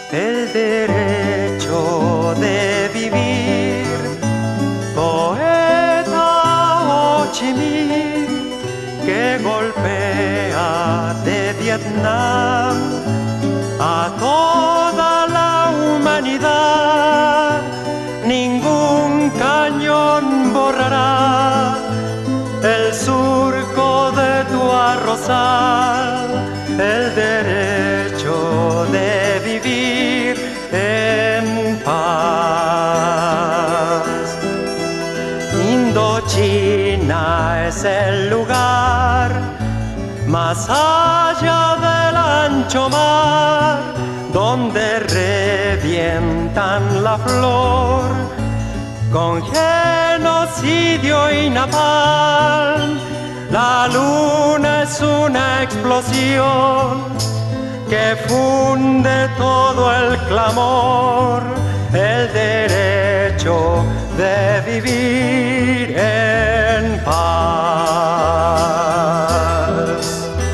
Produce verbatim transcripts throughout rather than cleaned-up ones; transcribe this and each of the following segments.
el derecho de vivir. Poeta Ho Chi Minh, que golpea de Vietnam a toda la humanidad. Ningún cañón borrará el surco de tu arrozal, el derecho de vivir en paz. Indochina es el lugar más allá del ancho mar, donde revientan la flor con genocidio y napalm. La luna es una explosión que funde todo el clamor, el derecho de vivir en paz.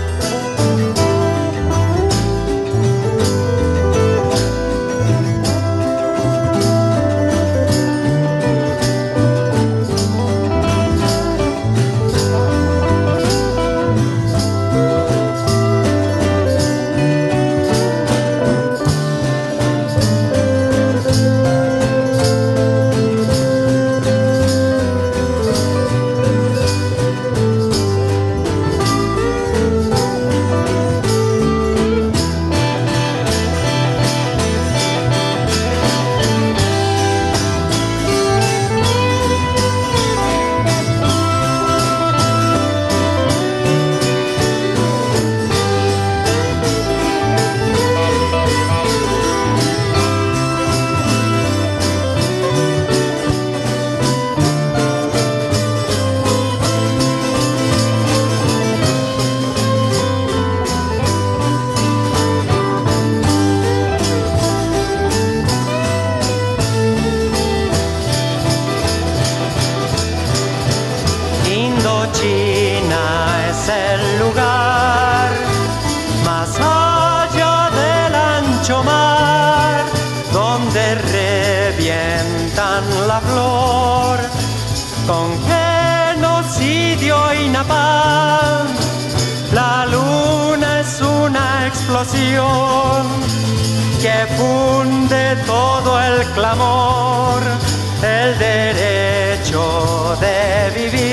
Indochina es el lugar más allá del ancho mar, donde revientan la flor con genocidio y napalm. La luna es una explosión que funde todo el clamor, el derecho de vivir